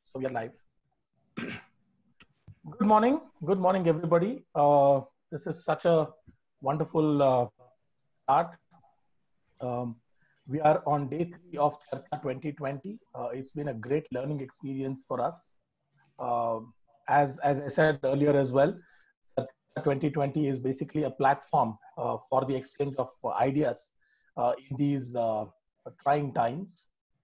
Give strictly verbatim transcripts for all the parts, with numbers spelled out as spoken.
So we are live. Good morning. Good morning, everybody. Uh, this is such a wonderful uh, start. Um, we are on day three of Charcha twenty twenty. Uh, it's been a great learning experience for us. Uh, as, as I said earlier as well, Charcha twenty twenty is basically a platform uh, for the exchange of uh, ideas uh, in these uh, trying times.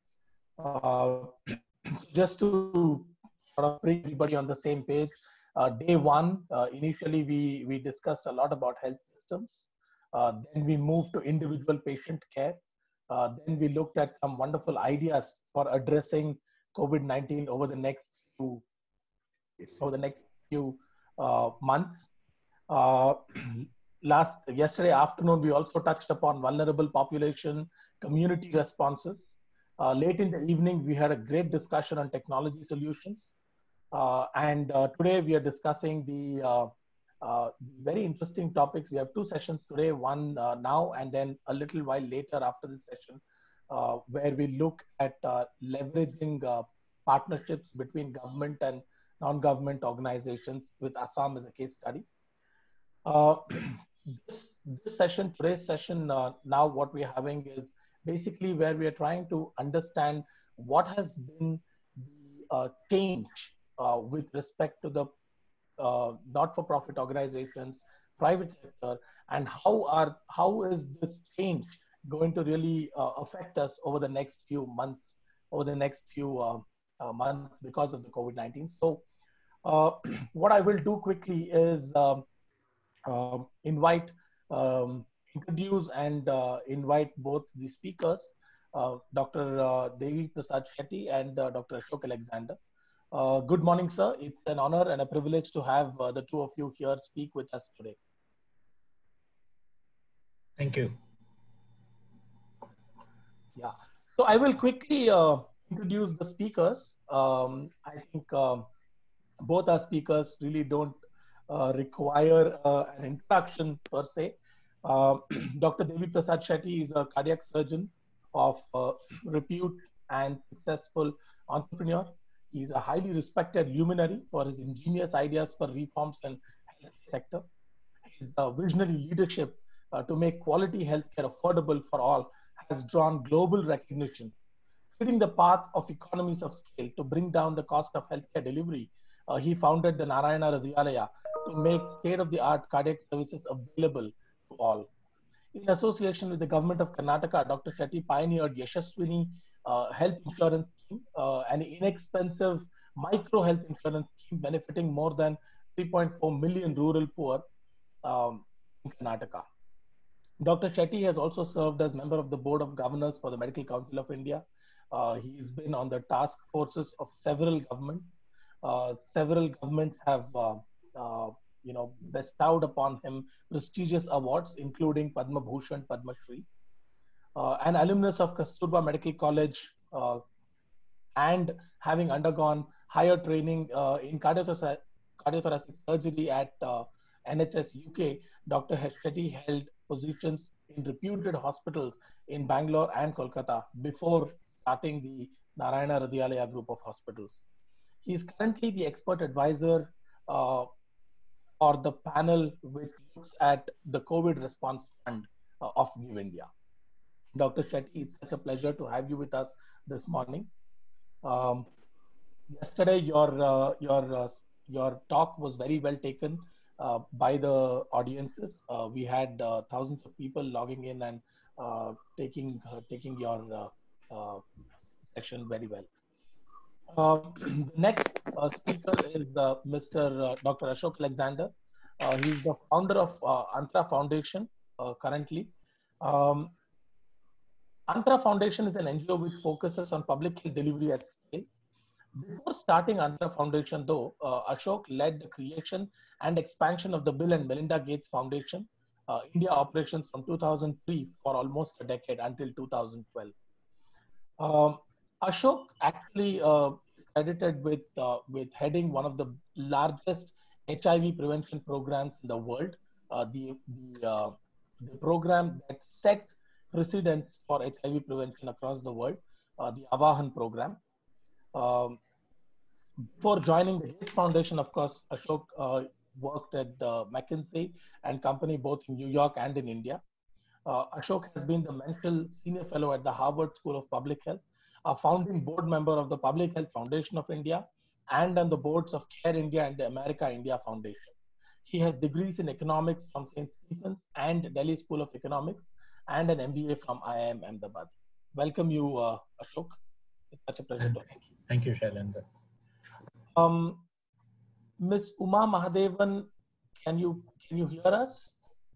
Uh, just to sort of bring everybody on the same page, uh, day one, uh, initially we, we discussed a lot about health systems. Uh, then we moved to individual patient care. Uh, then we looked at some wonderful ideas for addressing COVID nineteen over the next few, over the next few uh, months. Uh, last yesterday afternoon, we also touched upon vulnerable population community responses. Uh, late in the evening, we had a great discussion on technology solutions. Uh, and uh, today we are discussing the uh, uh, very interesting topics. We have two sessions today, one uh, now and then a little while later after this session, uh, where we look at uh, leveraging uh, partnerships between government and non-government organizations with Assam as a case study. Uh, this, this session, today's session, uh, now what we're having is basically where we are trying to understand what has been the uh, change uh, with respect to the uh, not-for-profit organizations, private sector, and how are how is this change going to really uh, affect us over the next few months, over the next few uh, uh, months because of the COVID nineteen. So, uh, what I will do quickly is um, uh, invite, um, introduce and uh, invite both the speakers, uh, Doctor Uh, Devi Prasad Shetty and uh, Doctor Ashok Alexander. Uh, good morning, sir. It's an honor and a privilege to have uh, the two of you here speak with us today. Thank you. Yeah. So I will quickly uh, introduce the speakers. Um, I think um, both our speakers really don't uh, require uh, an introduction per se. Uh, Doctor Devi Prasad Shetty is a cardiac surgeon of uh, repute and successful entrepreneur. He is a highly respected luminary for his ingenious ideas for reforms in health sector. His uh, visionary leadership uh, to make quality healthcare affordable for all has drawn global recognition. Leading the path of economies of scale to bring down the cost of healthcare delivery, uh, he founded the Narayana Hridayalaya to make state-of-the-art cardiac services available to all. In association with the government of Karnataka, Doctor Shetty pioneered Yashaswini uh, Health Insurance Scheme, uh, an inexpensive micro health insurance scheme benefiting more than three point four million rural poor um, in Karnataka. Doctor Shetty has also served as member of the Board of Governors for the Medical Council of India. Uh, he's been on the task forces of several governments. Uh, several governments have, uh, uh, you know, bestowed upon him prestigious awards, including Padma Bhushan, Padma Shri. Uh, an alumnus of Kasturba Medical College uh, and having undergone higher training uh, in cardiothoracic, cardiothoracic surgery at uh, N H S U K, Doctor Shetty held positions in reputed hospitals in Bangalore and Kolkata before starting the Narayana Hridayalaya group of hospitals. He is currently the expert advisor uh, for the panel which looks at the COVID response fund uh, of Give India. Doctor Shetty, it's such a pleasure to have you with us this morning. Um, yesterday, your uh, your uh, your talk was very well taken uh, by the audiences. Uh, we had uh, thousands of people logging in and uh, taking uh, taking your uh, uh, session very well. Uh, the next uh, speaker is uh, Mister Uh, Doctor Ashok Alexander. Uh, he's the founder of uh, Antra Foundation uh, currently. Um, Antra Foundation is an N G O which focuses on public health delivery at scale. Before starting Antra Foundation, though, uh, Ashok led the creation and expansion of the Bill and Melinda Gates Foundation, uh, India operations from two thousand three for almost a decade until two thousand twelve. Um, Ashok actually uh, credited with uh, with heading one of the largest H I V prevention programs in the world. Uh, the the uh, the program that set precedents for H I V prevention across the world, uh, the Avahan program. Um, Before joining the Gates Foundation, of course, Ashok uh, worked at the McKinsey and Company both in New York and in India. Uh, Ashok has been the Menschel Senior Fellow at the Harvard School of Public Health, a founding board member of the Public Health Foundation of India, and on the boards of Care India and the America India Foundation. He has degrees in economics from Saint Stephen's and Delhi School of Economics, and an M B A from I I M Ahmedabad. Welcome you, uh, Ashok. It's such a pleasure to have you. Thank you, Shailendra. Um, Miz Uma Mahadevan, can you can you hear us?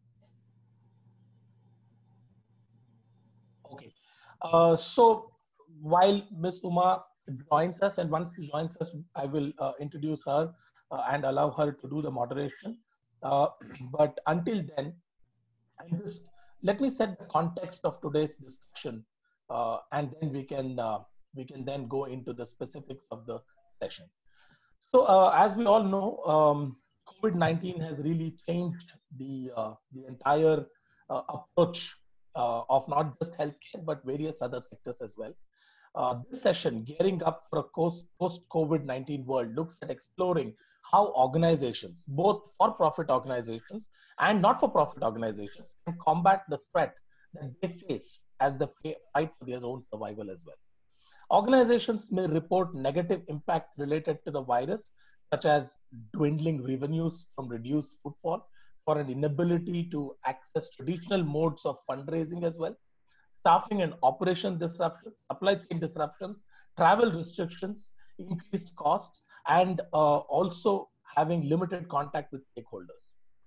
Okay. Uh, so while Miz Uma joins us, and once she joins us, I will uh, introduce her uh, and allow her to do the moderation. Uh, but until then, I just let me set the context of today's discussion, uh, and then we can uh, we can then go into the specifics of the session. So, uh, as we all know, um, COVID nineteen has really changed the uh, the entire uh, approach uh, of not just healthcare but various other sectors as well. Uh, this session, gearing up for a post COVID nineteen world, looks at exploring how organizations, both for-profit organizations and not-for-profit organizations, can combat the threat that they face as they fight for their own survival as well. Organizations may report negative impacts related to the virus, such as dwindling revenues from reduced footfall, for an inability to access traditional modes of fundraising as well, staffing and operation disruptions, supply chain disruptions, travel restrictions, increased costs, and uh, also having limited contact with stakeholders.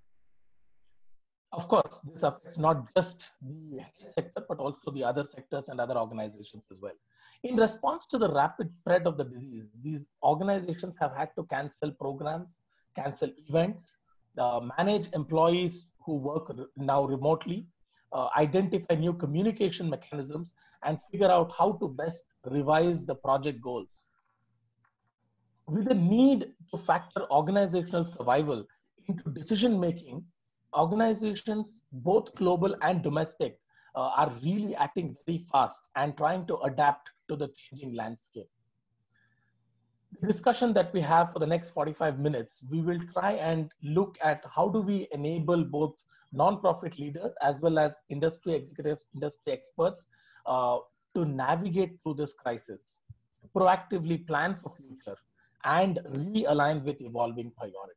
Of course, this affects not just the health sector, but also the other sectors and other organizations as well. In response to the rapid spread of the disease, these organizations have had to cancel programs, cancel events, uh, manage employees who work now remotely, uh, identify new communication mechanisms, and figure out how to best revise the project goals. With the need to factor organizational survival into decision making, organizations, both global and domestic, uh, are really acting very fast and trying to adapt to the changing landscape. The discussion that we have for the next forty-five minutes, we will try and look at how do we enable both non-profit leaders as well as industry executives, industry experts uh, to navigate through this crisis, proactively plan for future, and realign with evolving priorities.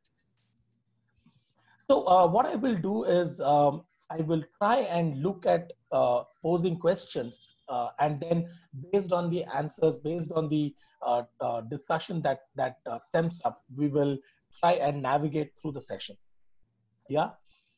So uh, what I will do is um, I will try and look at uh, posing questions uh, and then based on the answers, based on the uh, uh, discussion that, that uh, stems up, we will try and navigate through the session. Yeah.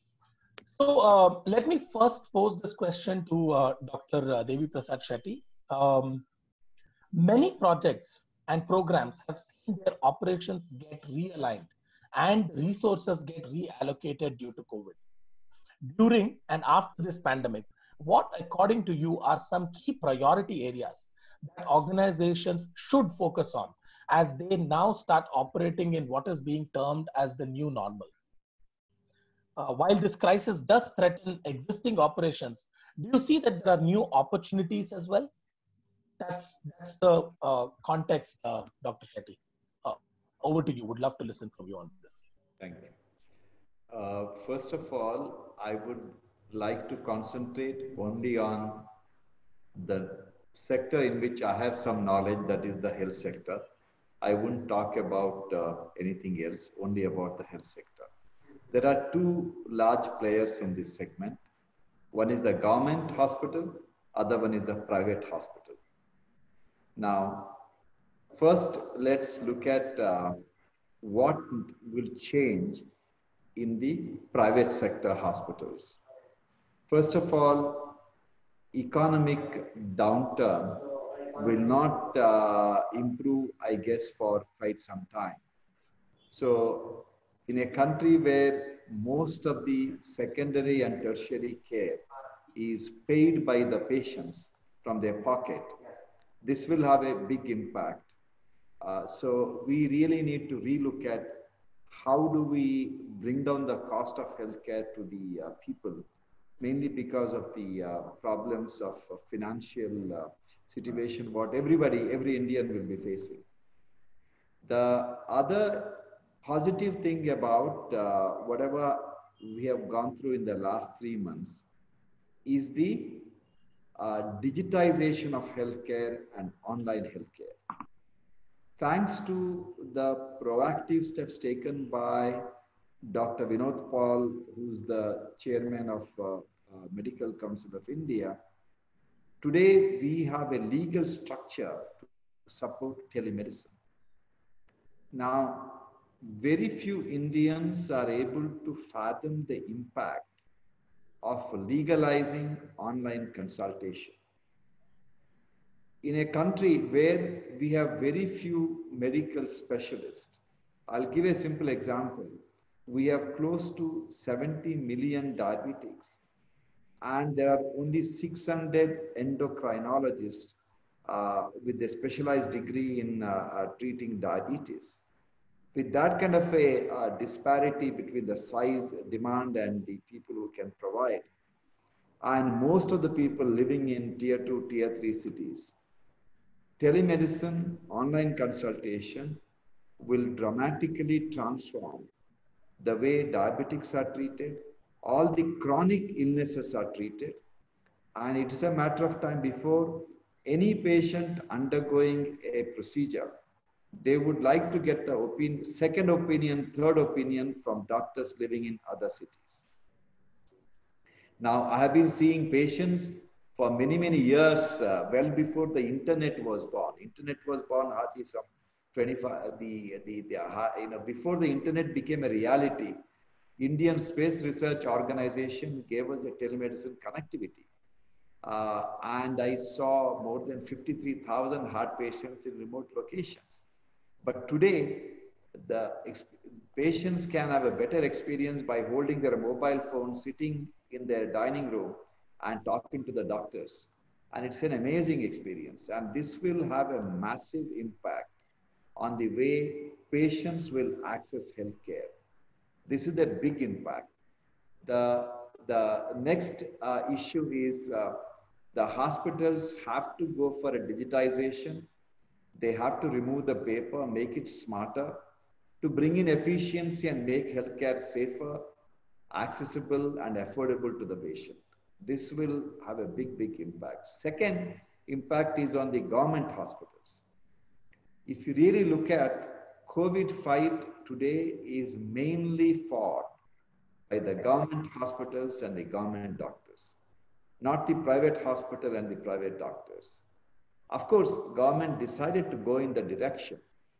So uh, let me first pose this question to uh, Doctor Devi Prasad Shetty. Um, many projects and programs have seen their operations get realigned and resources get reallocated due to COVID. During and after this pandemic, what, according to you, are some key priority areas that organizations should focus on as they now start operating in what is being termed as the new normal? Uh, while this crisis does threaten existing operations, do you see that there are new opportunities as well? That's, that's the uh, context, uh, Doctor Shetty. Uh, over to you. Would love to listen from you on this. Thank you. Uh, first of all, I would like to concentrate only on the sector in which I have some knowledge, that is the health sector. I wouldn't talk about uh, anything else, only about the health sector. There are two large players in this segment. One is the government hospital, other one is the private hospital. Now, first, let's look at uh, what will change in the private sector hospitals. First of all, economic downturn will not uh, improve, I guess, for quite some time. So in a country where most of the secondary and tertiary care is paid by the patients from their pocket, this will have a big impact. Uh, so we really need to relook at how do we bring down the cost of healthcare to the uh, people, mainly because of the uh, problems of uh, financial uh, situation what everybody, every Indian will be facing. The other positive thing about uh, whatever we have gone through in the last three months is the uh, digitization of healthcare and online healthcare. Thanks to the proactive steps taken by Doctor Vinod Paul, who's the chairman of uh, uh, Medical Council of India, today we have a legal structure to support telemedicine. Now, very few Indians are able to fathom the impact of legalizing online consultation. In a country where we have very few medical specialists, I'll give a simple example. We have close to seventy million diabetics, and there are only six hundred endocrinologists uh, with a specialized degree in uh, uh, treating diabetes. With that kind of a uh, disparity between the size, demand, and the people who can provide, and most of the people living in tier two, tier three cities, telemedicine, online consultation will dramatically transform the way diabetics are treated, all the chronic illnesses are treated, and it is a matter of time before any patient undergoing a procedure, they would like to get the opinion, second opinion, third opinion from doctors living in other cities. Now, I have been seeing patients for many, many years, uh, well before the internet was born. Internet was born hardly some twenty-five, the, the, the, uh, you know, before the internet became a reality, Indian Space Research Organization gave us a telemedicine connectivity. Uh, and I saw more than fifty-three thousand heart patients in remote locations. But today, the patients can have a better experience by holding their mobile phone, sitting in their dining room and talking to the doctors. And it's an amazing experience. And this will have a massive impact on the way patients will access healthcare. This is a big impact. The, the next uh, issue is uh, the hospitals have to go for a digitization. They have to remove the paper, make it smarter, to bring in efficiency and make healthcare safer, accessible, and affordable to the patient. This will have a big, big impact. Second impact is on the government hospitals. If you really look at COVID fight today is mainly fought by the government hospitals and the government doctors, not the private hospital and the private doctors. Of course, government decided to go in the direction,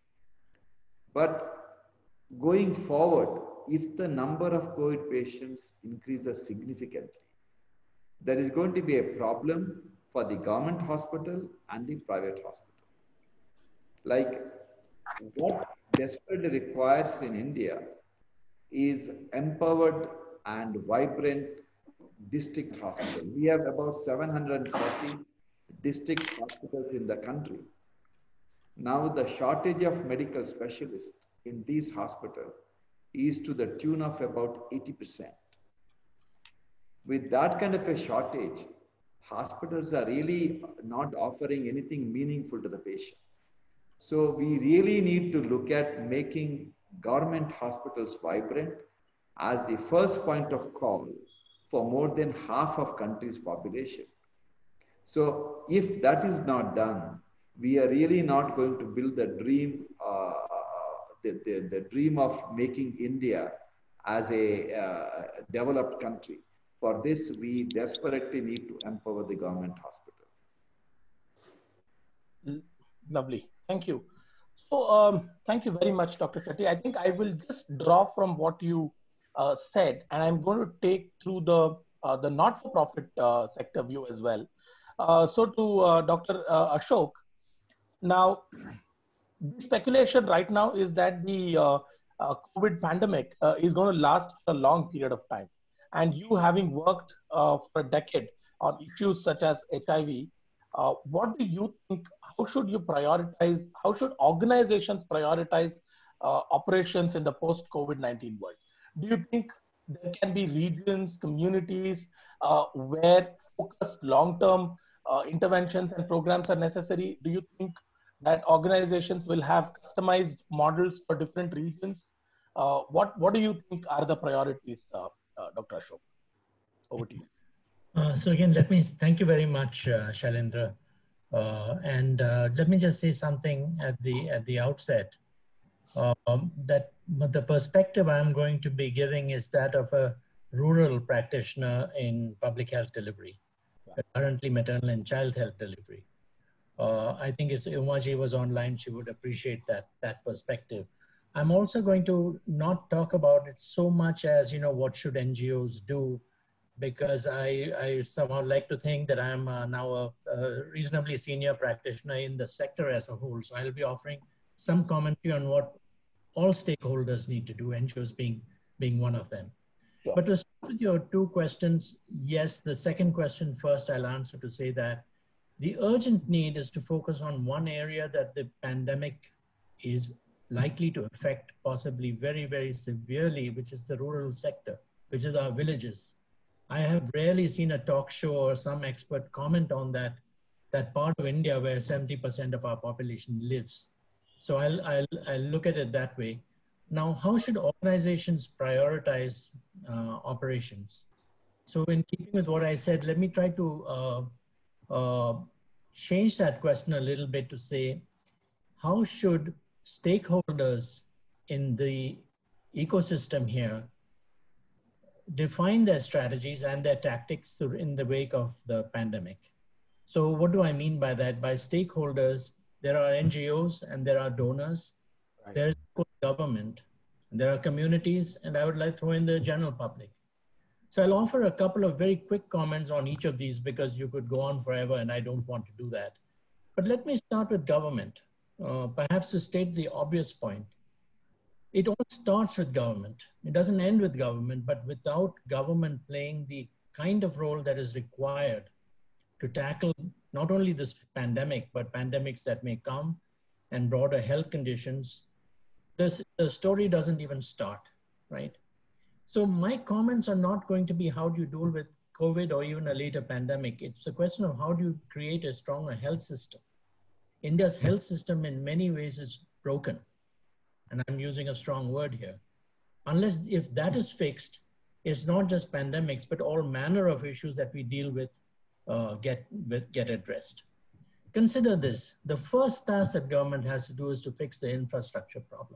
but going forward, if the number of COVID patients increases significantly, there is going to be a problem for the government hospital and the private hospital. Like what desperately requires in India is empowered and vibrant district hospital. We have about seven hundred forty district hospitals in the country. Now the shortage of medical specialists in these hospitals is to the tune of about eighty percent. With that kind of a shortage, hospitals are really not offering anything meaningful to the patient. So we really need to look at making government hospitals vibrant as the first point of call for more than half of country's population. So if that is not done, we are really not going to build the dream, uh, the, the, the dream of making India as a uh, developed country. For this, we desperately need to empower the government hospital. Lovely. Thank you. So um, thank you very much, Doctor Chetty. I think I will just draw from what you uh, said, and I'm going to take through the, uh, the not-for-profit uh, sector view as well. Uh, so to uh, Doctor Uh, Ashok, now, the speculation right now is that the uh, uh, COVID pandemic uh, is going to last for a long period of time. And you having worked uh, for a decade on issues such as H I V, uh, what do you think, how should you prioritize, how should organizations prioritize uh, operations in the post-COVID nineteen world? Do you think there can be regions, communities uh, where focused long-term uh, interventions and programs are necessary? Do you think that organizations will have customized models for different regions. Uh, what, what do you think are the priorities, uh, uh, Doctor Ashok? Over to you. Uh, so again, let me thank you very much, uh, Shailendra. Uh, and uh, let me just say something at the at the outset. Um, that the perspective I'm going to be giving is that of a rural practitioner in public health delivery, yeah. currently maternal and child health delivery. Uh, I think if Umaji was online, she would appreciate that that perspective. I'm also going to not talk about it so much as, you know, what should N G Os do, because I, I somehow like to think that I'm uh, now a, a reasonably senior practitioner in the sector as a whole. So I'll be offering some commentary on what all stakeholders need to do, N G Os being, being one of them. Sure. But to start with your two questions, yes, the second question first I'll answer to say that the urgent need is to focus on one area that the pandemic is likely to affect possibly very, very severely, which is the rural sector, which is our villages. I have rarely seen a talk show or some expert comment on that, that part of India where seventy percent of our population lives. So I'll, I'll, I'll look at it that way. Now, how should organizations prioritize uh, operations? So in keeping with what I said, let me try to uh, uh, change that question a little bit to say, how should stakeholders in the ecosystem here define their strategies and their tactics in the wake of the pandemic? So what do I mean by that? By stakeholders, there are N G Os and there are donors. Right. There's government, and there are communities, and I would like to throw in the general public. So I'll offer a couple of very quick comments on each of these because you could go on forever and I don't want to do that. But let me start with government, uh, perhaps to state the obvious point. It all starts with government. It doesn't end with government, but without government playing the kind of role that is required to tackle not only this pandemic, but pandemics that may come and broader health conditions, this, the story doesn't even start, right? So my comments are not going to be how do you deal with COVID or even a later pandemic. It's a question of how do you create a stronger health system. India's health system in many ways is broken. And I'm using a strong word here. Unless if that is fixed, it's not just pandemics, but all manner of issues that we deal with uh, get, get addressed. Consider this, the first task that government has to do is to fix the infrastructure problem.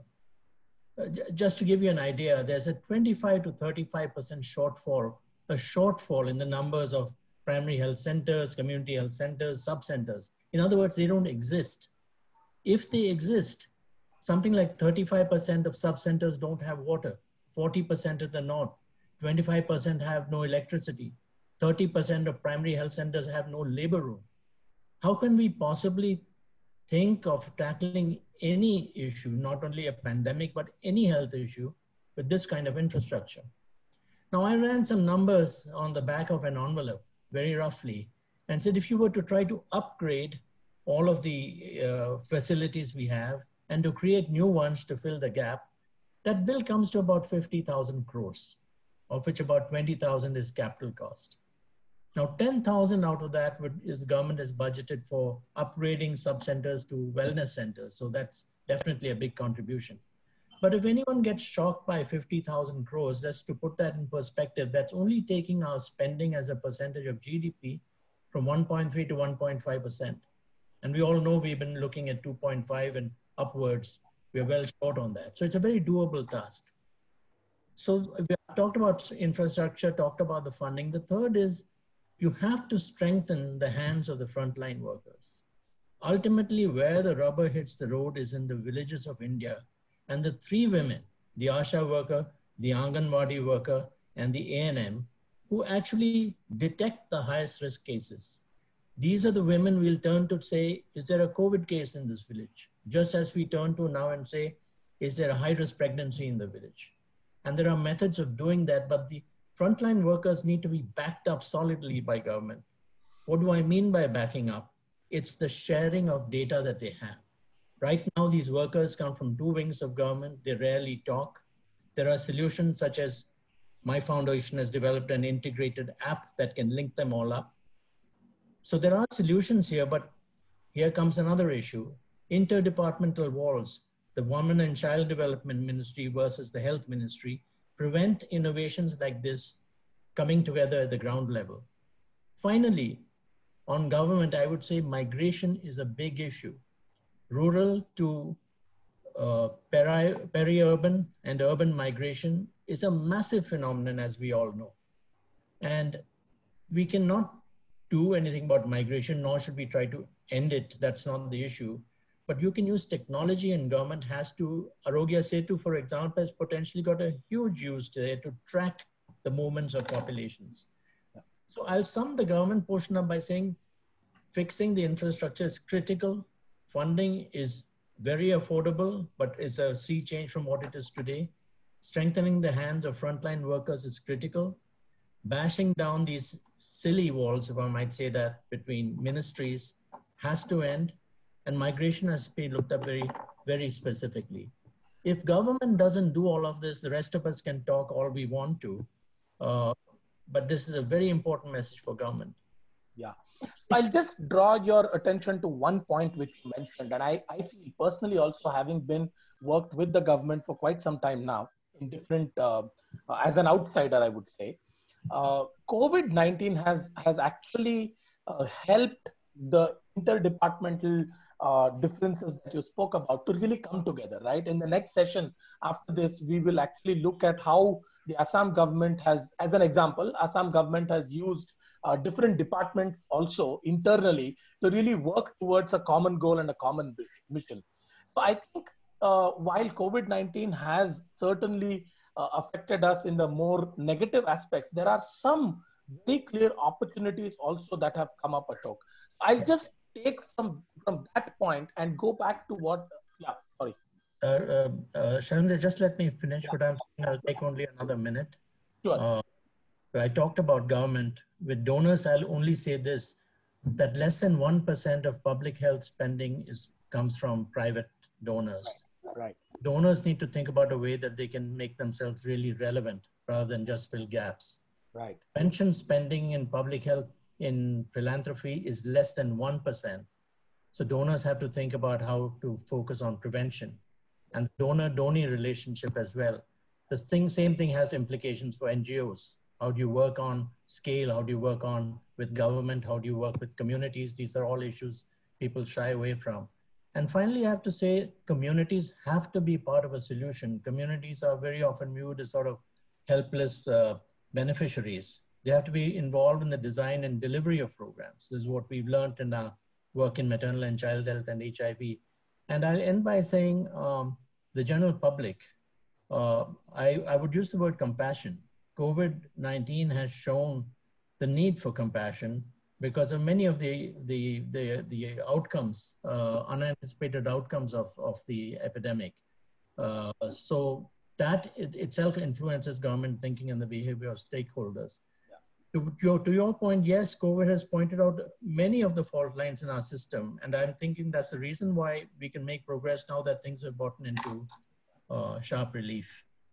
Uh, just to give you an idea, there's a twenty-five to thirty-five percent shortfall, a shortfall in the numbers of primary health centers, community health centers, sub-centers. In other words, they don't exist. If they exist, something like thirty-five percent of sub-centers don't have water, forty percent at the north, twenty-five percent have no electricity, thirty percent of primary health centers have no labor room. How can we possibly think of tackling any issue, not only a pandemic, but any health issue with this kind of infrastructure? Now, I ran some numbers on the back of an envelope, very roughly, and said if you were to try to upgrade all of the uh, facilities we have and to create new ones to fill the gap, that bill comes to about fifty thousand crores, of which about twenty thousand is capital cost. Now, ten thousand out of that would, is the government has budgeted for upgrading sub-centers to wellness centers. So that's definitely a big contribution. But if anyone gets shocked by fifty thousand crores, just to put that in perspective, that's only taking our spending as a percentage of G D P from one point three to one point five percent. And we all know we've been looking at two point five and upwards. We're well short on that. So it's a very doable task. So we have talked about infrastructure, talked about the funding. The third is you have to strengthen the hands of the frontline workers. Ultimately, where the rubber hits the road is in the villages of India. And the three women, the ASHA worker, the Anganwadi worker, and the A N M, who actually detect the highest risk cases. These are the women we'll turn to say, is there a COVID case in this village? Just as we turn to now and say, is there a high risk pregnancy in the village? And there are methods of doing that, but the frontline workers need to be backed up solidly by government. What do I mean by backing up? It's the sharing of data that they have. Right now, these workers come from two wings of government. They rarely talk. There are solutions such as my foundation has developed an integrated app that can link them all up. So there are solutions here, but here comes another issue. interdepartmental walls, the Women and Child Development Ministry versus the Health Ministry, prevent innovations like this coming together at the ground level. Finally, on government, I would say migration is a big issue. Rural to uh, peri, peri-urban and urban migration is a massive phenomenon, as we all know. And we cannot do anything about migration, nor should we try to end it. That's not the issue. But you can use technology, and government has to. Arogya Setu, for example, has potentially got a huge use today to track the movements of populations. Yeah. So I'll sum the government portion up by saying fixing the infrastructure is critical. Funding is very affordable, but is a sea change from what it is today. Strengthening the hands of frontline workers is critical. Bashing down these silly walls, if I might say that, between ministries has to end. And migration has to be looked at very, very specifically. If government doesn't do all of this, the rest of us can talk all we want to. Uh, but this is a very important message for government. Yeah. I'll just draw your attention to one point which you mentioned. And I, I feel personally also, having been worked with the government for quite some time now in different, uh, uh, as an outsider, I would say, uh, COVID nineteen has, has actually uh, helped the interdepartmental Uh, differences that you spoke about to really come together, right? In the next session after this, we will actually look at how the Assam government has, as an example, Assam government has used uh, different departments also internally to really work towards a common goal and a common mission. So I think uh, while COVID nineteen has certainly uh, affected us in the more negative aspects, there are some very clear opportunities also that have come up, Ashok. I'll just take from from that point and go back to what, yeah, sorry. Uh, uh, uh, Shailendra, just let me finish yeah. what I'm saying. I'll take only another minute. Sure. Uh, I talked about government. With donors, I'll only say this, that less than one percent of public health spending is comes from private donors. Right. right. Donors need to think about a way that they can make themselves really relevant rather than just fill gaps. Right. Pension spending in public health in philanthropy is less than one percent. So donors have to think about how to focus on prevention and donor-donee relationship as well. The thing, same thing has implications for N G Os. How do you work on scale? How do you work on with government? How do you work with communities? These are all issues people shy away from. And finally, I have to say, communities have to be part of a solution. Communities are very often viewed as sort of helpless uh, beneficiaries. They have to be involved in the design and delivery of programs. This is what we've learned in our work in maternal and child health and H I V. And I'll end by saying um, the general public, uh, I, I would use the word compassion. COVID nineteen has shown the need for compassion because of many of the, the, the, the outcomes, uh, unanticipated outcomes of, of the epidemic. Uh, so that it itself influences government thinking and the behavior of stakeholders. To your, to your point, yes, COVID has pointed out many of the fault lines in our system. And I'm thinking that's the reason why we can make progress now that things have gotten into uh, sharp relief.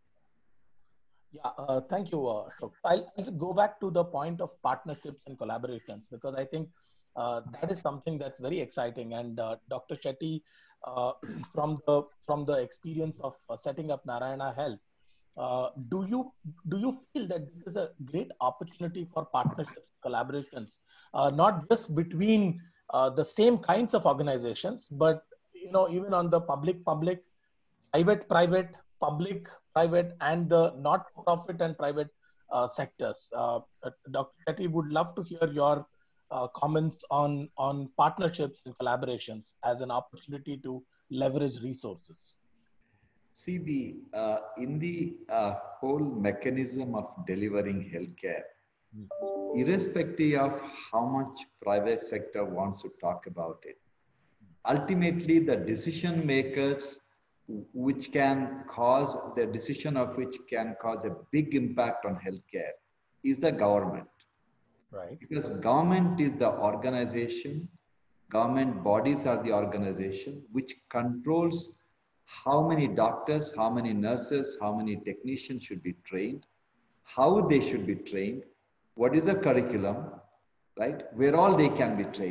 Yeah, uh, thank you, uh, Ashok. I'll, I'll go back to the point of partnerships and collaborations, because I think uh, that is something that's very exciting. And uh, Doctor Shetty, uh, from, the, from the experience of uh, setting up Narayana Health, Uh, do you do you feel that this is a great opportunity for partnerships, collaborations, uh, not just between uh, the same kinds of organizations, but you know, even on the public-public, private-private, public-private, and the not-for-profit and private uh, sectors? Uh, Doctor Shetty, would love to hear your uh, comments on on partnerships and collaborations as an opportunity to leverage resources. See, the, uh, in the uh, whole mechanism of delivering healthcare, irrespective of how much private sector wants to talk about it, ultimately the decision makers which can cause, the decision of which can cause a big impact on healthcare is the government. Right. Because government is the organization, government bodies are the organization which controls how many doctors, how many nurses, how many technicians should be trained, how they should be trained, what is the curriculum, right? Where all they can be trained.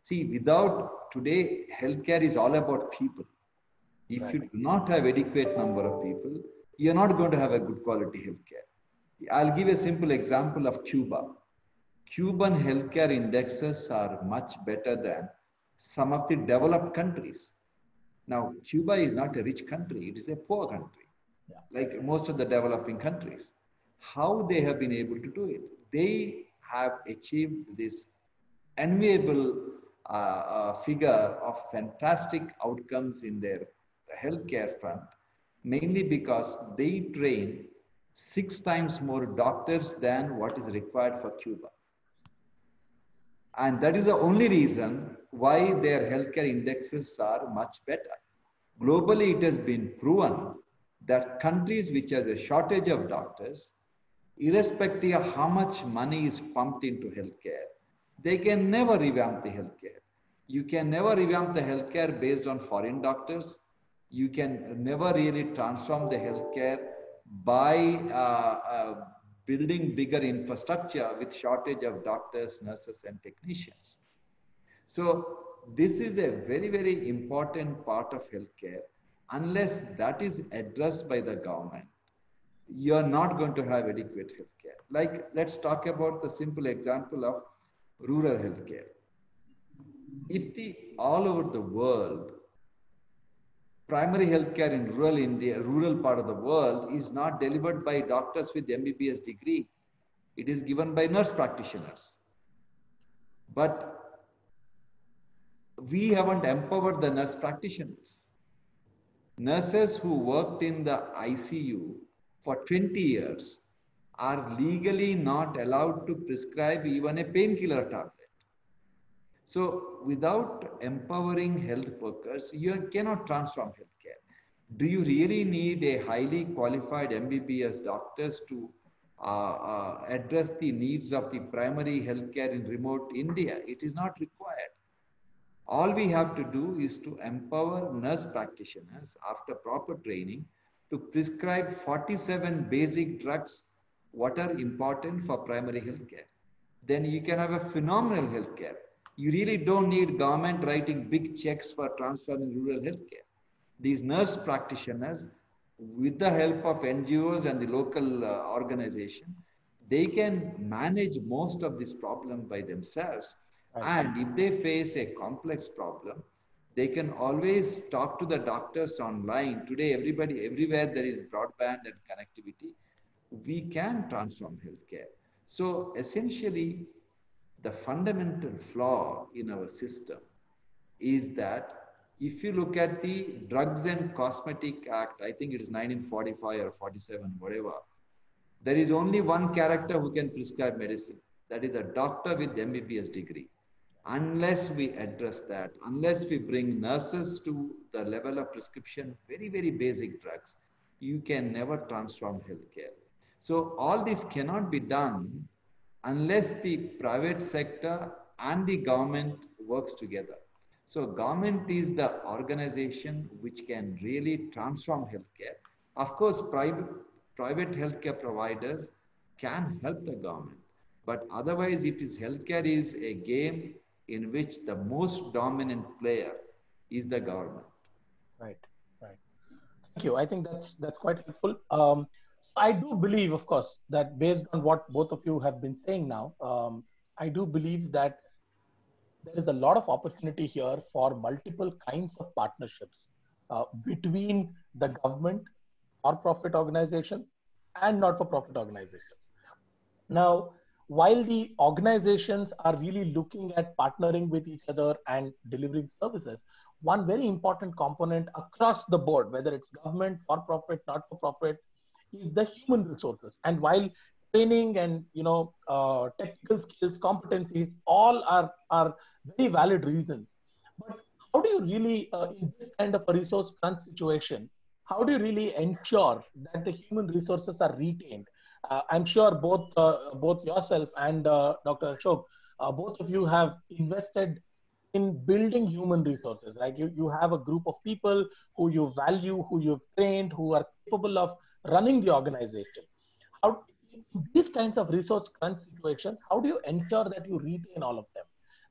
See, without today, healthcare is all about people. If right. you do not have adequate number of people, you're not going to have a good quality healthcare. I'll give a simple example of Cuba. Cuban healthcare indexes are much better than some of the developed countries. Now, Cuba is not a rich country, it is a poor country, yeah. like most of the developing countries. How they have been able to do it? They have achieved this enviable uh, uh, figure of fantastic outcomes in their healthcare front, mainly because they train six times more doctors than what is required for Cuba. And that is the only reason why their healthcare indexes are much better. Globally, it has been proven that countries which has a shortage of doctors, irrespective of how much money is pumped into healthcare, they can never revamp the healthcare. You can never revamp the healthcare based on foreign doctors. You can never really transform the healthcare by uh, uh, building bigger infrastructure with shortage of doctors, nurses, and technicians. So this is a very, very important part of healthcare. Unless that is addressed by the government, you're not going to have adequate healthcare. Like, let's talk about the simple example of rural healthcare. If the all over the world, primary healthcare in rural India, rural part of the world is not delivered by doctors with M B B S degree. It is given by nurse practitioners. But we haven't empowered the nurse practitioners. Nurses who worked in the I C U for twenty years are legally not allowed to prescribe even a painkiller tablet. So without empowering health workers, you cannot transform healthcare. Do you really need a highly qualified M B B S doctors to uh, uh, address the needs of the primary healthcare in remote India? It is not required. All we have to do is to empower nurse practitioners after proper training to prescribe forty-seven basic drugs what are important for primary healthcare. Then you can have a phenomenal healthcare. You really don't need government writing big checks for transforming rural healthcare. These nurse practitioners, with the help of N G Os and the local uh, organization, they can manage most of this problem by themselves. And if they face a complex problem, they can always talk to the doctors online. Today, everybody, everywhere there is broadband and connectivity, we can transform healthcare. So essentially, the fundamental flaw in our system is that if you look at the Drugs and Cosmetic Act, I think it is nineteen forty-five or forty-seven, whatever, there is only one character who can prescribe medicine. That is a doctor with M B B S degree. Unless we address that, unless we bring nurses to the level of prescription, very, very basic drugs, you can never transform healthcare. So all this cannot be done unless the private sector and the government works together. So government is the organization which can really transform healthcare. Of course, private, private healthcare providers can help the government, but otherwise it is healthcare is a game in which the most dominant player is the government. Right, right. Thank you. I think that's that's quite helpful. Um, I do believe, of course, that based on what both of you have been saying now, um, I do believe that there is a lot of opportunity here for multiple kinds of partnerships uh, between the government, for-profit organization, and not-for-profit organizations. Now, while the organizations are really looking at partnering with each other and delivering services, one very important component across the board, whether it's government, for-profit, not-for-profit, is the human resources. And while training and you know uh, technical skills, competencies, all are, are very valid reasons. But how do you really, uh, in this kind of a resource crunch situation, how do you really ensure that the human resources are retained? Uh, I'm sure both uh, both yourself and uh, Doctor Ashok, uh, both of you have invested in building human resources, right? You, you have a group of people who you value, who you've trained, who are capable of running the organization. How, in these kinds of resource crunch situations, how do you ensure that you retain all of them?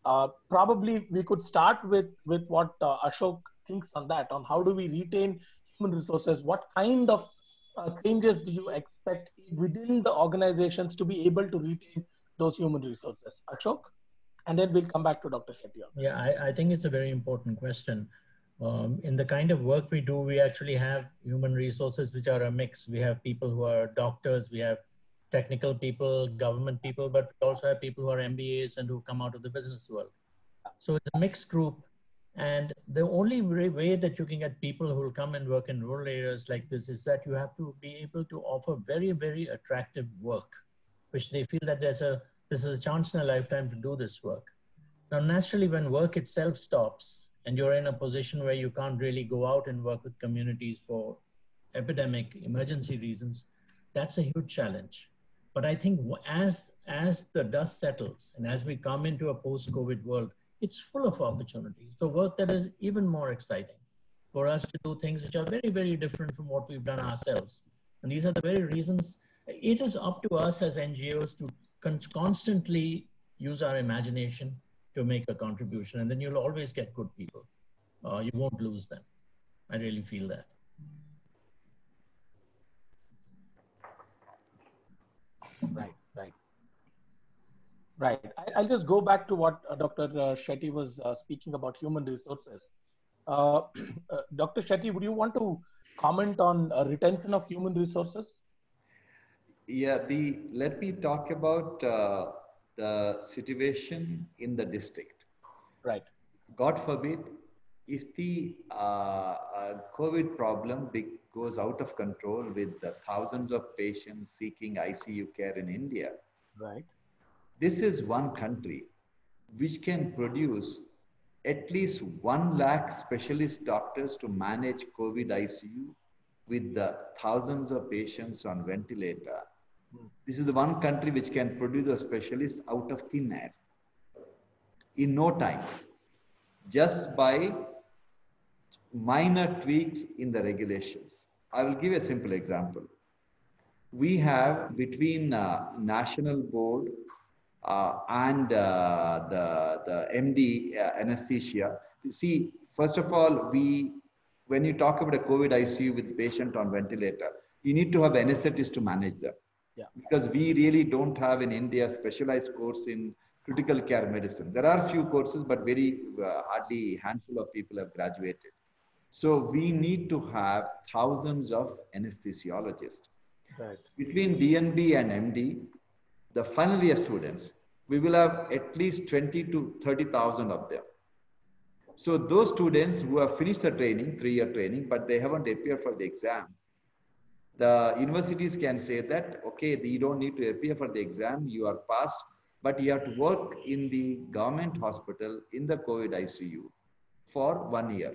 uh, probably we could start with, with what uh, Ashok thinks on that, on how do we retain human resources? What kind of uh, changes do you expect within the organizations to be able to retain those human resources? Ashok? And then we'll come back to Doctor Shetty. Yeah, I, I think it's a very important question. Um, in the kind of work we do, we actually have human resources which are a mix. We have people who are doctors, we have technical people, government people, but we also have people who are M B As and who come out of the business world. So it's a mixed group. And the only way that you can get people who will come and work in rural areas like this is that you have to be able to offer very, very attractive work, which they feel that there's a, this is a chance in a lifetime to do this work. Now, naturally, when work itself stops and you're in a position where you can't really go out and work with communities for epidemic emergency reasons, that's a huge challenge. But I think as, as the dust settles and as we come into a post-COVID world, it's full of opportunities for work that is even more exciting for us to do things which are very, very different from what we've done ourselves. And these are the very reasons it is up to us as N G Os to con constantly use our imagination to make a contribution. And then you'll always get good people. Uh, you won't lose them. I really feel that. Right, right. Right. I, I'll just go back to what uh, Doctor Uh, Shetty was uh, speaking about human resources. Uh, uh, Doctor Shetty, would you want to comment on uh, retention of human resources? Yeah, the let me talk about uh, the situation in the district. Right. God forbid, if the uh, uh, COVID problem big, goes out of control with the thousands of patients seeking I C U care in India. Right. This is one country which can produce at least one lakh specialist doctors to manage COVID I C U with the thousands of patients on ventilator. Hmm. This is the one country which can produce a specialist out of thin air in no time, just by minor tweaks in the regulations. I will give a simple example. We have between uh, National Board Uh, and uh, the, the M D uh, anesthesia. See, first of all, we, when you talk about a COVID I C U with patient on ventilator, you need to have anesthetists to manage them. Yeah. Because we really don't have in India specialized course in critical care medicine. There are few courses, but very uh, hardly handful of people have graduated. So we need to have thousands of anesthesiologists. Right. Between D N B and M D, the final year students, we will have at least twenty to thirty thousand of them. So those students who have finished the training, three-year training, but they haven't appeared for the exam, the universities can say that, okay, you don't need to appear for the exam, you are passed, but you have to work in the government hospital in the COVID I C U for one year.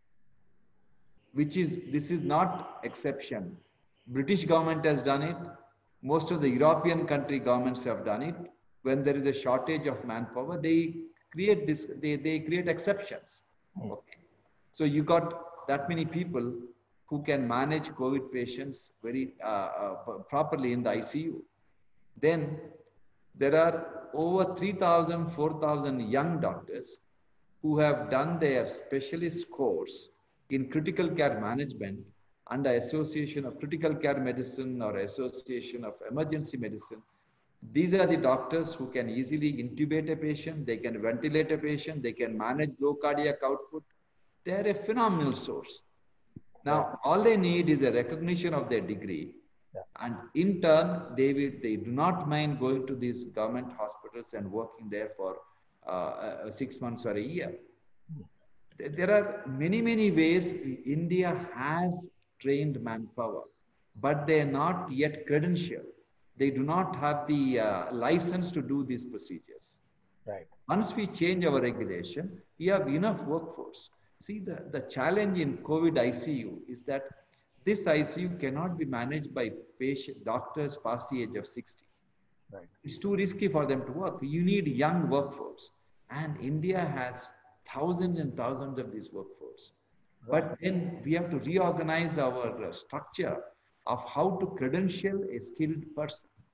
Which is, this is not exception. British government has done it. Most of the European country governments have done it. When there is a shortage of manpower, they create this, they, they create exceptions. Okay. So you got that many people who can manage COVID patients very uh, uh, properly in the I C U. Then there are over three thousand, four thousand young doctors who have done their specialist course in critical care management under Association of Critical Care Medicine or Association of Emergency Medicine. These are the doctors who can easily intubate a patient, they can ventilate a patient, they can manage low cardiac output. They are a phenomenal source. Now, all they need is a recognition of their degree. Yeah. And in turn, they, will, they do not mind going to these government hospitals and working there for uh, uh, six months or a year. There are many, many ways India has trained manpower, but they are not yet credentialed. They do not have the uh, license to do these procedures. Right. Once we change our regulation, we have enough workforce. See, the, the challenge in COVID I C U is that this I C U cannot be managed by patient doctors past the age of sixty. Right. It's too risky for them to work. You need young workforce. And India has thousands and thousands of this workforce. Right. But then we have to reorganize our uh, structure of how to credential a skilled person.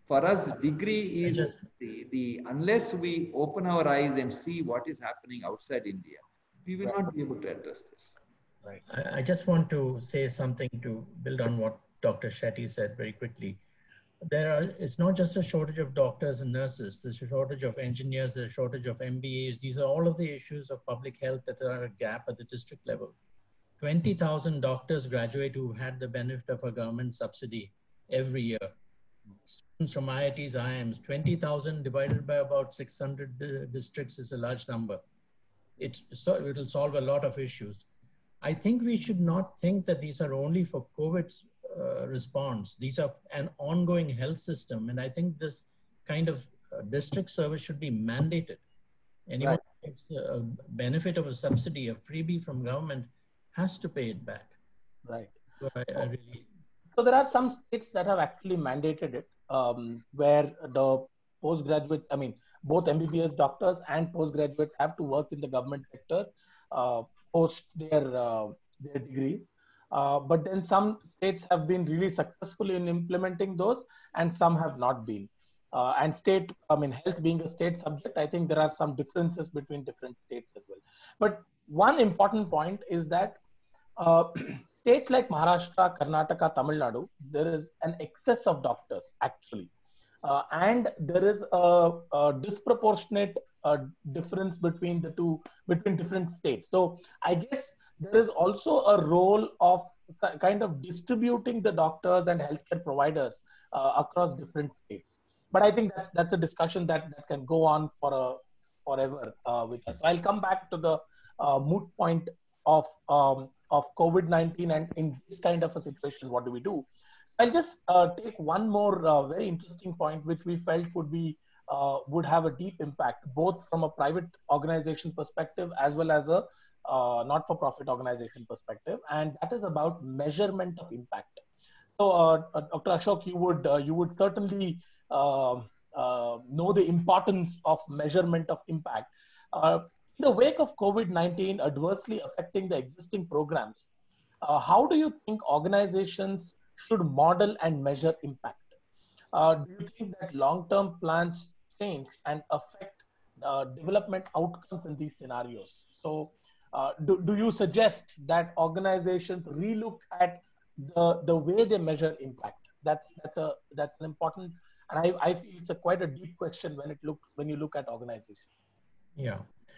For us, degree is just, the, the, unless we open our eyes and see what is happening outside India, we will Right. not be able to address this. Right. I, I just want to say something to build on what Doctor Shetty said very quickly. There are, it's not just a shortage of doctors and nurses, there's a shortage of engineers, there's a shortage of M B As. These are all of the issues of public health that are a gap at the district level. twenty thousand doctors graduate who had the benefit of a government subsidy every year. Students from I I Ts, I I Ms, twenty thousand divided by about six hundred districts is a large number. It, so it will solve a lot of issues. I think we should not think that these are only for COVID uh, response. These are an ongoing health system. And I think this kind of uh, district service should be mandated. Anyone who takes a benefit of a subsidy, a freebie from government, has to pay it back. Right. So I, I really... So there are some states that have actually mandated it, um, where the postgraduate, I mean, both M B B S doctors and postgraduate have to work in the government sector uh, post their uh, their degrees. Uh, but then some states have been really successful in implementing those, and some have not been. Uh, and state, I mean, health being a state subject, I think there are some differences between different states as well. But one important point is that uh, states like Maharashtra, Karnataka, Tamil Nadu, there is an excess of doctors actually. Uh, and there is a, a disproportionate uh, difference between the two, between different states. So I guess there is also a role of kind of distributing the doctors and healthcare providers uh, across different states. But I think that's that's a discussion that, that can go on for a forever uh, with us. So I'll come back to the uh, moot point of um, of COVID nineteen, and in this kind of a situation, what do we do? I'll just uh, take one more uh, very interesting point, which we felt would be uh, would have a deep impact, both from a private organization perspective as well as a uh, not-for-profit organization perspective, and that is about measurement of impact. So, uh, Doctor Ashok, you would uh, you would certainly uh, uh, know the importance of measurement of impact. Uh, in the wake of COVID nineteen adversely affecting the existing programs, uh, how do you think organizations should model and measure impact? Uh, do you think that long-term plans change and affect uh, development outcomes in these scenarios? So, uh, do, do you suggest that organizations relook at the, the way they measure impact? That's that's a that's an important, and I, I feel it's a quite a deep question when it look when you look at organizations. Yeah.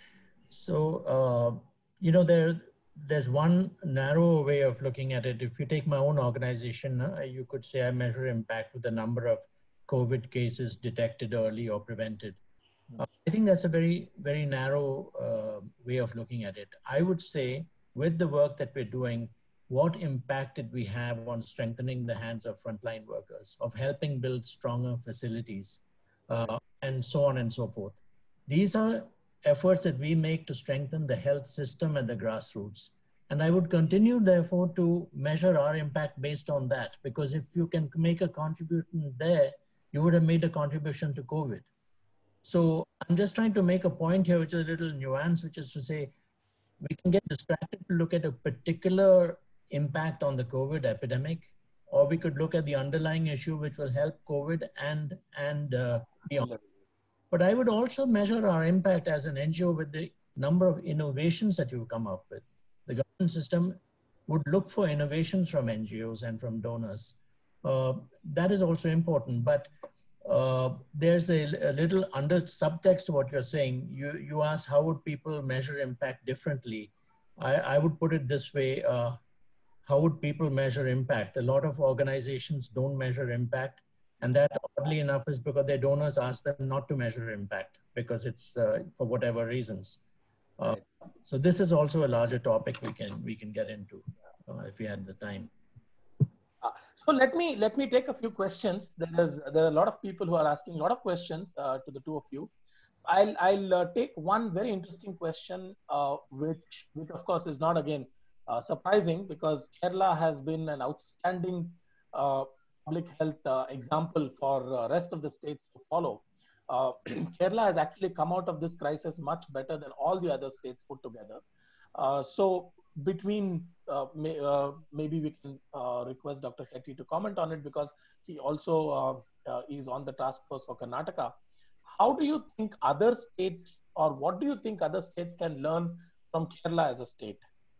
So uh, you know there. There's one narrow way of looking at it. If you take my own organization, uh, you could say I measure impact with the number of COVID cases detected early or prevented. Uh, I think that's a very, very narrow uh, way of looking at it. I would say with the work that we're doing, what impact did we have on strengthening the hands of frontline workers, of helping build stronger facilities, uh, and so on and so forth. These are efforts that we make to strengthen the health system at the grassroots. And I would continue, therefore, to measure our impact based on that, because if you can make a contribution there, you would have made a contribution to COVID. So I'm just trying to make a point here, which is a little nuance, which is to say, we can get distracted to look at a particular impact on the COVID epidemic, or we could look at the underlying issue, which will help COVID and, and uh, beyond. But I would also measure our impact as an N G O with the number of innovations that you come up with. The government system would look for innovations from N G Os and from donors. Uh, that is also important, but uh, there's a, a little under subtext to what you're saying. You, you asked how would people measure impact differently? I, I would put it this way, uh, how would people measure impact? A lot of organizations don't measure impact. And that, oddly enough, is because their donors ask them not to measure impact because it's uh, for whatever reasons. Uh, right. So this is also a larger topic we can we can get into uh, if we had the time. Uh, so let me let me take a few questions. There is there are a lot of people who are asking a lot of questions uh, to the two of you. I'll I'll uh, take one very interesting question, uh, which which of course is not again uh, surprising, because Kerala has been an outstanding Uh, public health uh, example for uh, rest of the states to follow. Uh, Kerala has actually come out of this crisis much better than all the other states put together. Uh, so between, uh, may, uh, maybe we can uh, request Doctor Shetty to comment on it, because he also uh, uh, is on the task force for Karnataka. How do you think other states, or what do you think other states can learn from Kerala as a state?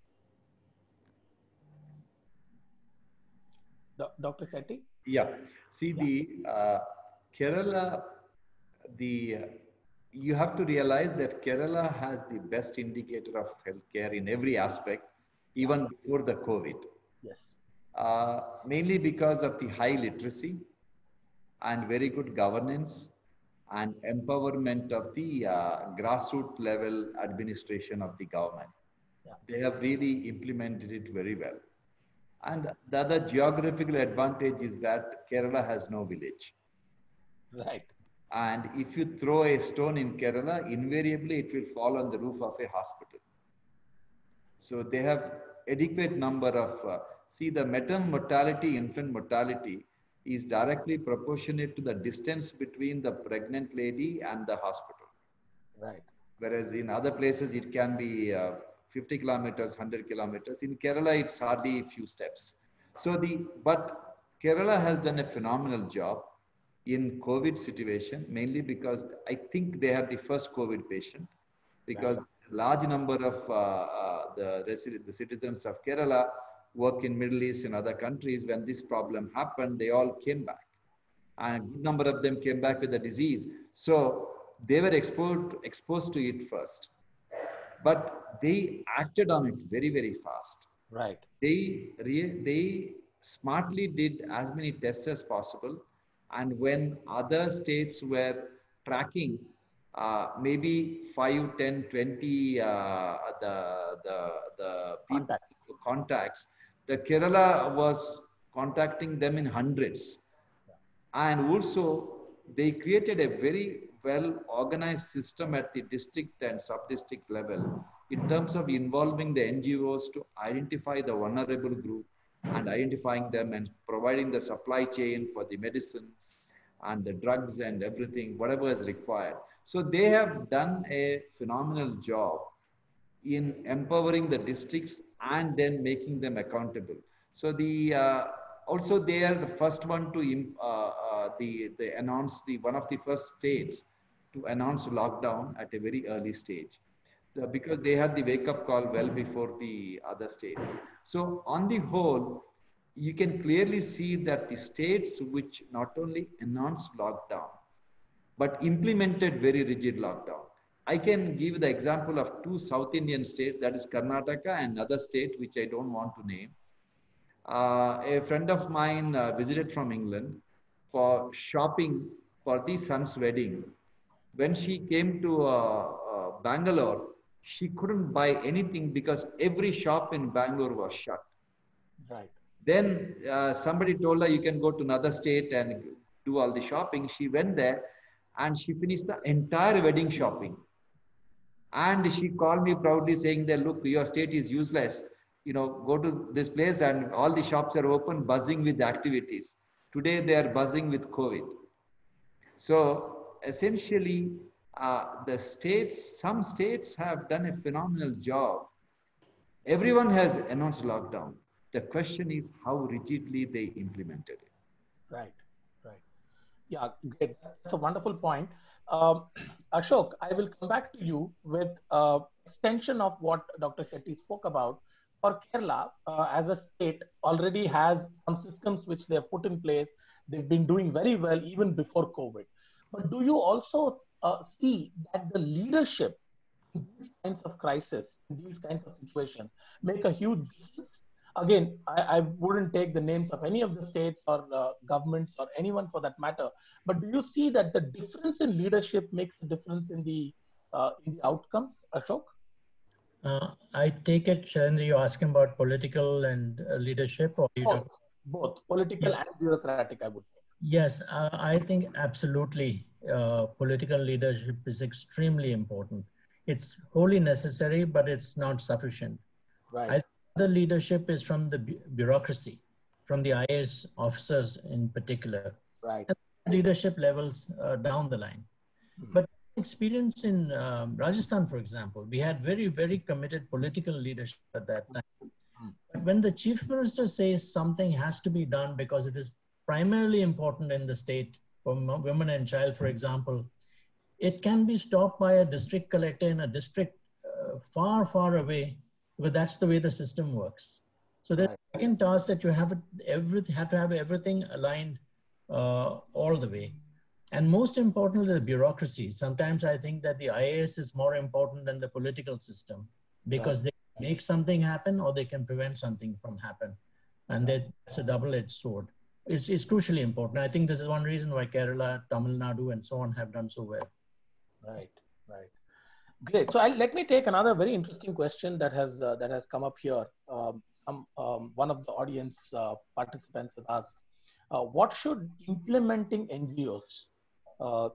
Doctor Shetty? Yeah. See, Yeah. the uh, Kerala, the uh, you have to realize that Kerala has the best indicator of healthcare in every aspect, even yeah. before the COVID. Yes. Uh, mainly because of the high literacy and very good governance and empowerment of the uh, grassroots level administration of the government. Yeah. They have really implemented it very well. And the other geographical advantage is that Kerala has no village. Right. And if you throw a stone in Kerala, invariably it will fall on the roof of a hospital. So they have adequate number of, uh, see the maternal mortality, infant mortality is directly proportionate to the distance between the pregnant lady and the hospital. Right. Whereas in other places it can be uh, fifty kilometers, one hundred kilometers. In Kerala, it's hardly a few steps. So the, but Kerala has done a phenomenal job in COVID situation, mainly because I think they are the first COVID patient, because right. large number of uh, uh, the, resident, the citizens of Kerala work in Middle East and other countries. When this problem happened, they all came back. And a good number of them came back with the disease. So they were exposed, exposed to it first. But they acted on it very, very fast. Right. They, they smartly did as many tests as possible. And when other states were tracking uh, maybe five, ten, twenty uh, the, the, the contacts. contacts, the Kerala was contacting them in hundreds. And also they created a very well organized system at the district and sub-district level in terms of involving the N G Os to identify the vulnerable group and identifying them and providing the supply chain for the medicines and the drugs and everything, whatever is required. So they have done a phenomenal job in empowering the districts and then making them accountable. So the uh, also they are the first one to uh, uh, the they announce the one of the first states to announce lockdown at a very early stage, so because they had the wake up call well before the other states. So on the whole, you can clearly see that the states which not only announced lockdown but implemented very rigid lockdown. I can give the example of two South Indian states, that is Karnataka and another state which I don't want to name. Uh, a friend of mine uh, visited from England for shopping for the son's wedding. When she came to uh, uh, Bangalore, she couldn't buy anything because every shop in Bangalore was shut. Right. Then uh, somebody told her you can go to another state and do all the shopping. She went there and she finished the entire wedding shopping. And she called me proudly saying that, look, your state is useless. You know, go to this place and all the shops are open, buzzing with activities. Today they are buzzing with COVID. So essentially, uh, the states, some states have done a phenomenal job. Everyone has announced lockdown. The question is how rigidly they implemented it. Right, right. Yeah, great. That's a wonderful point. Um, Ashok, I will come back to you with uh, extension of what Doctor Shetty spoke about. For Kerala, uh, as a state, already has some systems which they have put in place. They've been doing very well even before COVID. But do you also uh, see that the leadership in these kinds of crises, in these kinds of situations, make a huge difference? Again, I, I wouldn't take the names of any of the states or uh, governments or anyone for that matter. But do you see that the difference in leadership makes a difference in the uh, in the outcome, Ashok? Uh, I take it, Shailendra, you're asking about political and uh, leadership, or you both, don't? both political yeah. and bureaucratic, I would think. Yes, uh, I think absolutely uh, political leadership is extremely important. It's wholly necessary, but it's not sufficient. Right. I The leadership is from the bu bureaucracy, from the I A S officers in particular, right? And leadership levels uh, down the line. Mm-hmm. But experience in um, Rajasthan, for example. We had very, very committed political leadership at that time. But when the chief minister says something has to be done because it is primarily important in the state for women and child, for example, it can be stopped by a district collector in a district uh, far, far away, because that's the way the system works. So the second task that you have, everything, have to have everything aligned uh, all the way. And most importantly, the bureaucracy. Sometimes I think that the I A S is more important than the political system, because they make something happen or they can prevent something from happen. And that's a double-edged sword. It's, it's crucially important. I think this is one reason why Kerala, Tamil Nadu, and so on have done so well. Right, right. Great. So I'll, let me take another very interesting question that has uh, that has come up here. Um, some, um, one of the audience uh, participants has asked, uh, what should implementing N G Os uh,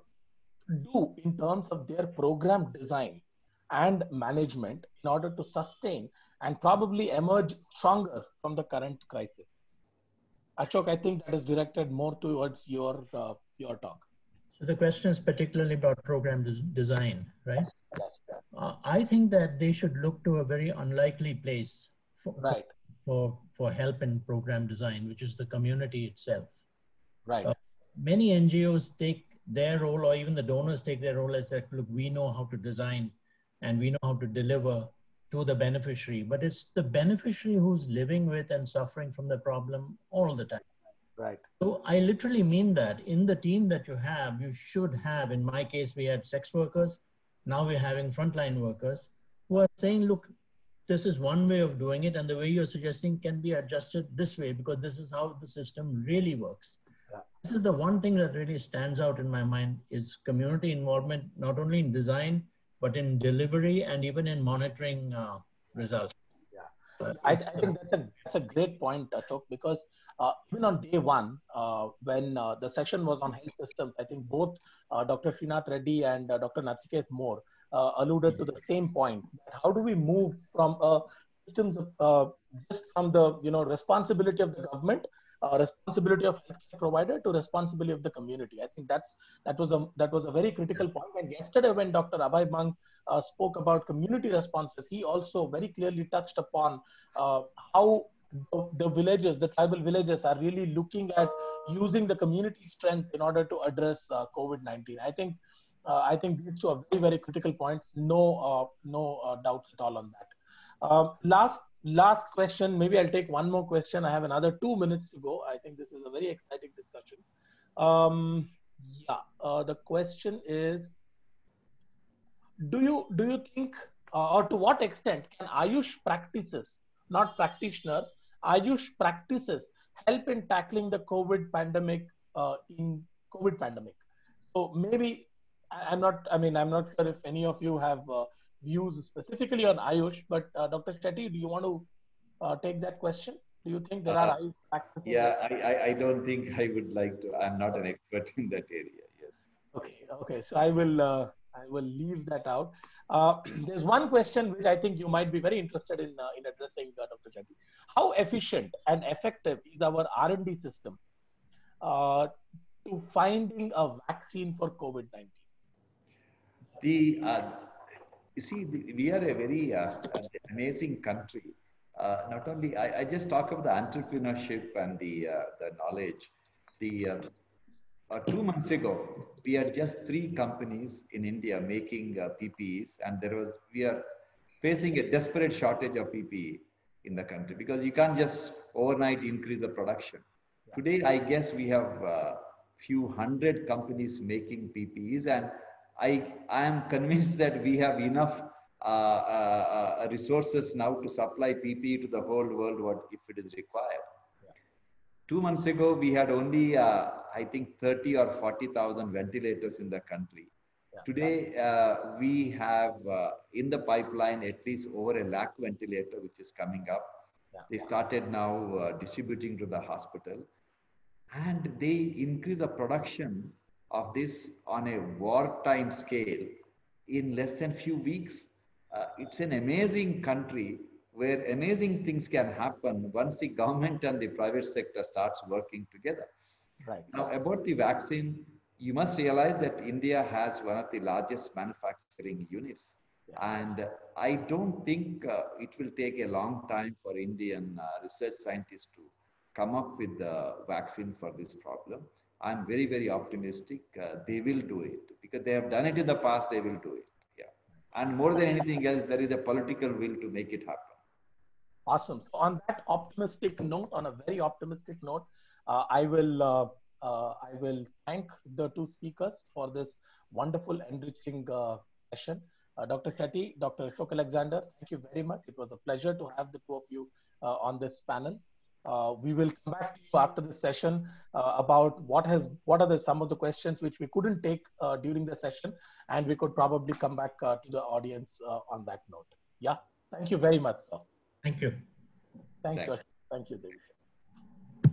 do in terms of their program design and management in order to sustain and probably emerge stronger from the current crisis? Ashok, I think that is directed more towards your uh, your talk. So the question is particularly about program des design, right? Yes, yes, yes. Uh, I think that they should look to a very unlikely place for, right. for, for help in program design, which is the community itself. Right. Uh, many N G Os take their role, or even the donors take their role as that, look, we know how to design and we know how to deliver to the beneficiary, but it's the beneficiary who's living with and suffering from the problem all the time. Right. So I literally mean that in the team that you have, you should have, in my case, we had sex workers. Now we're having frontline workers who are saying, look, this is one way of doing it. And the way you're suggesting can be adjusted this way, because this is how the system really works. Yeah. This is the one thing that really stands out in my mind is community involvement, not only in design, but in delivery and even in monitoring uh, results. Yeah, I, I think that's a, that's a great point, Ashok, because uh, even on day one, uh, when uh, the session was on health systems, I think both uh, Doctor Srinath Reddy and uh, Doctor Nachiket Moore uh, alluded to the same point. How do we move from a system, uh, just from the you know responsibility of the government, uh, responsibility of healthcare provider to responsibility of the community? I think that's that was a that was a very critical point. And yesterday, when Doctor Abhay Bang uh, spoke about community responses, he also very clearly touched upon uh, how the, the villages, the tribal villages, are really looking at using the community strength in order to address uh, COVID nineteen. I think uh, I think it's a very very critical point. No uh, no uh, doubts at all on that. Uh, last last question. Maybe I'll take one more question. I have another two minutes to go. I think this is a very exciting discussion. Um, yeah. Uh, the question is: Do you do you think, uh, or to what extent, can Ayush practices, not practitioners, Ayush practices help in tackling the COVID pandemic uh, in COVID pandemic? So maybe I'm not. I mean, I'm not sure if any of you have uh, views specifically on Ayush, but uh, Doctor Shetty, do you want to uh, take that question? Do you think there are uh, Ayush practices? Yeah, I, I, I don't think I would like to. I'm not an expert in that area. Yes. Okay. Okay. So I will. Uh, I will leave that out. Uh, there's one question which I think you might be very interested in uh, in addressing, uh, Doctor Shetty. How efficient and effective is our R and D system uh, to finding a vaccine for COVID nineteen? The uh, you see, the, we are a very uh, amazing country. Uh, not only I, I just talk about the entrepreneurship and the uh, the knowledge. The uh, Uh, two months ago, we had just three companies in India making uh, P P Es, and there was we are facing a desperate shortage of P P E in the country because you can't just overnight increase the production. Yeah. Today, I guess we have a uh, few hundred companies making P P Es, and I I am convinced that we have enough uh, uh, uh, resources now to supply P P E to the whole world, what if it is required. Two months ago, we had only, uh, I think, thirty or forty thousand ventilators in the country. Yeah. Today, uh, we have uh, in the pipeline at least over a lakh ventilator, which is coming up. Yeah. They started now uh, distributing to the hospital. And they increase the production of this on a wartime scale in less than few weeks. Uh, it's an amazing country where amazing things can happen once the government and the private sector starts working together. Right. Now, about the vaccine, you must realize that India has one of the largest manufacturing units. And I don't think uh, it will take a long time for Indian uh, research scientists to come up with the vaccine for this problem. I'm very, very optimistic uh, they will do it because they have done it in the past, they will do it. Yeah. And more than anything else, there is a political will to make it happen. Awesome. So on that optimistic note, on a very optimistic note, uh, I will uh, uh, I will thank the two speakers for this wonderful, enriching uh, session. Uh, Doctor Chetty, Doctor Ashok Alexander, thank you very much. It was a pleasure to have the two of you uh, on this panel. Uh, we will come back to you after the session uh, about what has what are the some of the questions which we couldn't take uh, during the session, and we could probably come back uh, to the audience uh, on that note. Yeah, thank you very much, sir. Thank you. Thank, Thank you. Thank you, David.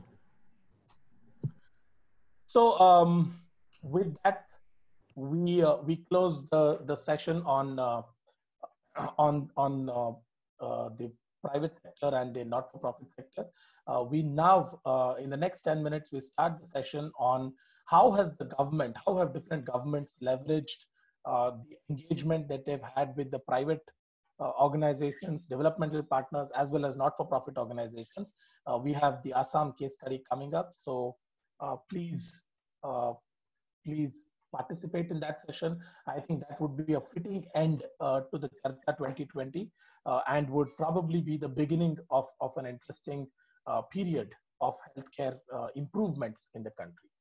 So um, with that, we uh, we close the the session on uh, on on uh, uh, the private sector and the not-for-profit sector. Uh, we now, uh, in the next ten minutes, we start the session on how has the government, how have different governments leveraged uh, the engagement that they've had with the private uh, organizations, developmental partners, as well as not-for-profit organizations. Uh, we have the Assam case study coming up, so uh, please, uh, please participate in that session. I think that would be a fitting end uh, to the Charcha twenty twenty uh, and would probably be the beginning of, of an interesting uh, period of healthcare uh, improvements in the country.